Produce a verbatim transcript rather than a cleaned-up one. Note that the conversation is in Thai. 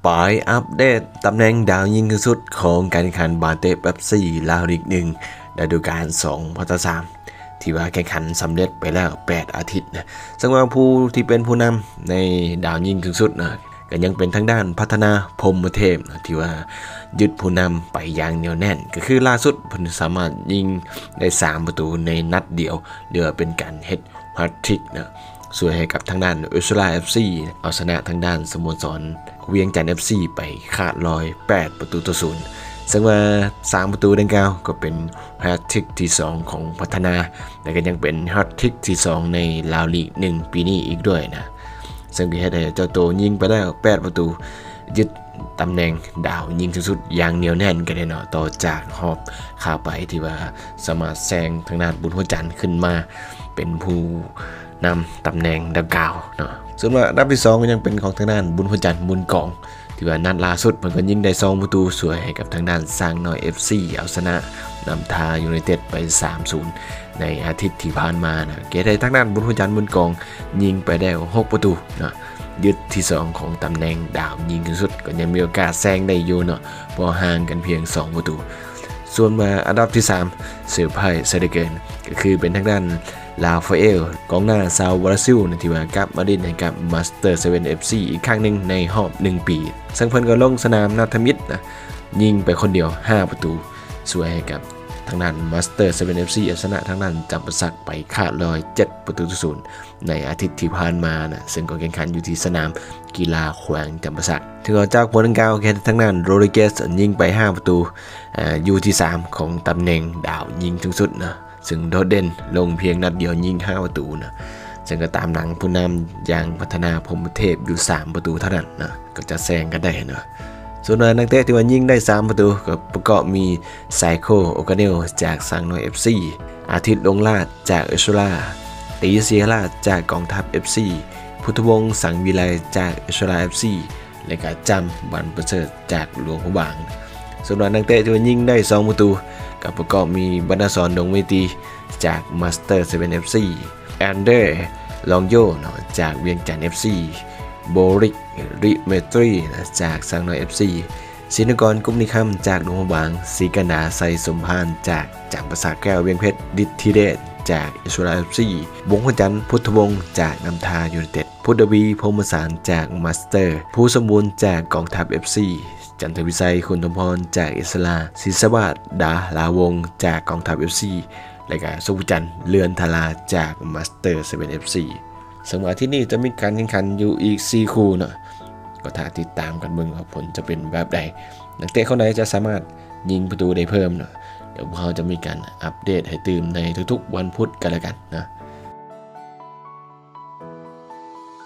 ไปอัปเดตตำแหน่งดาวยิงสุดของการแข่งขันบาเตะเป๊ปซี่ลาวลีกหนึ่งฤดูกาลสองพันสิบสามที่ว่าแข่งขันสำเร็จไปแล้วแปดอาทิตย์นะซึ่งว่าผู้ที่เป็นผู้นำในดาวยิงสุดนะก็ยังเป็นทางด้านพัฒนาพรหมเทพนะที่ว่ายึดผู้นำไปอย่างเหนียวแน่นก็คือล่าสุดเพิ่นสามารถยิงได้สามประตูในนัดเดียวเดือเป็นการเฮ็ดแฮตทริกนะส่วนให้กับทางด้านอุสรา เอฟ ซี เอาชนะทางด้านสโมสรเวียงจันทร์ เอฟ ซี ไปขาดลอยแปดประตูต่อศูนย์ซึ่งว่าสามประตูดังกล่าวก็เป็นแฮตทริกที่สองของพัฒนาและก็ยังเป็นแฮตทริกที่สองในลาวลีกหนึ่งปีนี้อีกด้วยนะซึ่งก็เฮ็ดให้เจ้าโตยิงไปแล้วแปดประตูยึดตำแหน่งดาวยิงสูงสุดอย่างเหนียวแน่นกันเลยเนาะต่อจากหอบข้าไปที่ว่าสามารถแซงทางด้านบุญหัวจันทร์ขึ้นมาเป็นผู้นำตำแหน่งดังกล่าวเนาะส่วนว่าอันดับที่สองก็ยังเป็นของทางด้านบุญหัวจันทร์บุญกองที่ว่านัดล่าสุดมันก็ยิงได้สองประตูสวยให้กับทางด้านสร้างน้อย เอฟ ซี เอาชนะนำทายูไนเต็ดไป สามศูนย์ ในอาทิตย์ที่ผ่านมานะเกตได้ทางด้านบุญหัวจันทร์บุญกองยิงไปได้หกประตูเนาะยึดที่สองของตำแหน่งดาวยิงสุดก็ยังมีโอกาสแซงได้อยู่เนาะพอห่างกันเพียงสองประตูส่วนมาอันดับที่สามเซอร์ไพรส์ซะเหลือเกินก็คือเป็นทางด้านลาฟาเอลกองหน้าชาวบราซิลนะที่ว่ากลับมาเล่นให้กับมาสเตอร์เซเว่น เอฟ ซี อีกครั้งหนึ่งในรอบหนึ่งปีซึ่งเพิ่นก็ลงสนามนัดมิตรนะยิงไปคนเดียวห้าประตูสวยให้กับทางด้านมาสเตอร์เซเว่น เอฟ ซี ชนะทางด้านจำปาสักไปขาดลอยเจ็ดประตูต่อศูนย์ในอาทิตย์ที่ผ่านมานะซึ่งก็แข่งขันอยู่ที่สนามกีฬาแขวงจำปาสักถือว่าจากผลดังกล่าวแค่ทางด้านโรดริเกสยิงไปห้าประตูอ่าอยู่ที่สามของตำแหน่งดาวยิงสูงสุดนะซึ่งโดดเด่นลงเพียงนัดเดียวยิงห้าประตูนะซึ่งก็ตามหลังผู้นำอย่างพัฒนาพรหมเทพอยู่สามประตูเท่านั้นนะก็จะแซงกันได้นะส่วนนักเตะที่ว่ายิงได้สามประตูก็ประกอบมีไซโคโอกาเนลจากสังน้อย เอฟ ซี อาทิตย์ลงลาดจากเอชราตีเซียราจากกองทัพ เอฟ ซี พุทธวงศ์สังวิไลจากเอชรา เอฟ ซี และก็จำบันประเสริฐจากหลวงพระบางส่วนนักเตะที่ว่ายิงได้สองประตูก็ประกอบมีบรรณสรดงเวทีจากมาสเตอร์เซเว่น เอฟ ซี แอนเดอร์ลองโยเนาะจากเวียงจันทร์ เอฟ ซี โบริกริเมตรีจากสังน้อย เอฟ ซี ศินกรกุ้มนิคำจากหลวงพระบางศรีกันดาไซสมพานจากจำปาสักแก้วเวียงเพชรดิธิเดชจากอิสรา เอฟ ซี วงศ์จันทร์พุทธวงศ์จากนำทายูไนเต็ดพุทธวีพรหมสารจากมาสเตอร์ผู้สมบูรณ์จากกองทัพ เอฟ ซี จันทวิไสคุณธมพรจากอิสราศิสวัสดาลาวงจากกองทัพ เอฟ ซี และก็สุวิจันทร์เลือนทลาจากมาสเตอร์เซเว่น เอฟ ซี สำหรับที่นี่จะมีการแข่งขันอยู่อีกสี่คู่เนาะก็ถ้าติดตามกันเบิ่งว่าผลจะเป็นแบบใดนักเตะคนไหนจะสามารถยิงประตูได้เพิ่มเนาะเดี๋ยวพวกเราจะมีการอัปเดตให้ตื่นในทุกๆวันพุธกันแล้วกันนะ